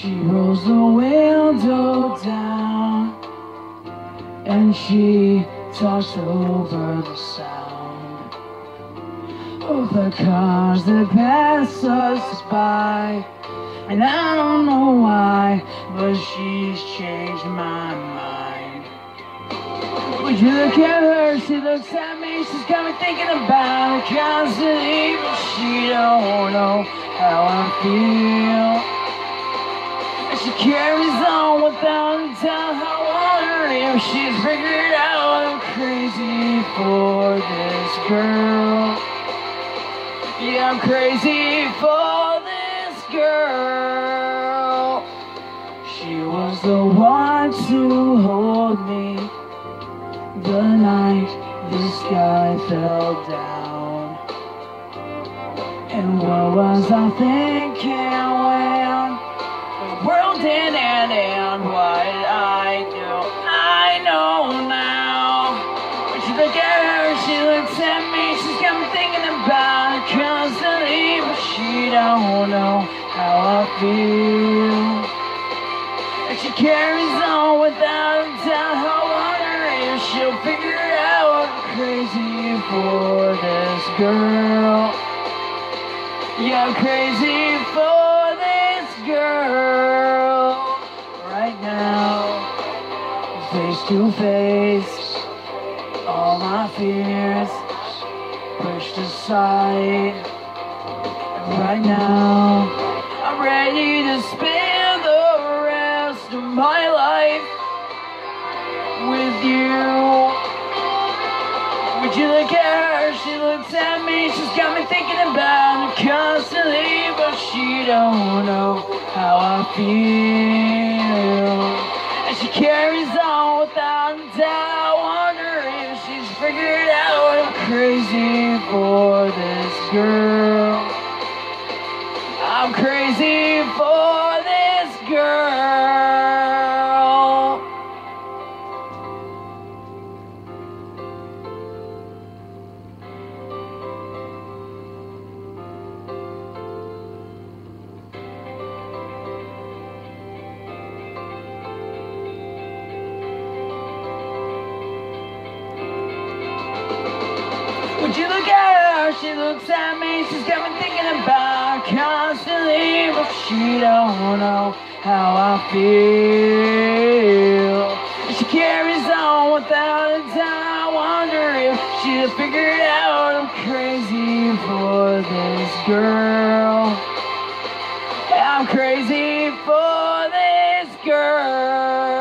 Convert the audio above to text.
She rolls the window down and she talks over the sound of the cars that pass us by. And I don't know why, but she's changed my mind. Would you look at her? She looks at me. She's got me thinking about it constantly, but she don't know how I feel. And she carries on without a doubt. I wonder if she's figured out I'm crazy for this girl. Yeah, I'm crazy for this girl. She was the one to hold me the night the sky fell down. And what was I thinking when the world didn't end? What did I do? I know now. When she looked at her, she looks at me. She's got me thinking about it constantly, but she don't know how I feel. And she carries on without a doubt. I wonder if she'll figure it out. I'm crazy for this girl. Yeah, I'm crazy for this girl. Right now, face to face, all my fears pushed aside. And right now, I'm ready to spend the rest of my life with you. Would you look at her? She looks at me. She's got me thinking about it constantly, but she don't know how I feel. And she carries on without a doubt. I wonder if she's figured out I'm crazy for this girl. I'm crazy for this girl. Would you look at her? She looks at me. She's got me thinking about it constantly, but she don't know how I feel. And she carries on without a doubt. I wonder if she'll figure it out. I'm crazy for this girl. I'm crazy for this girl.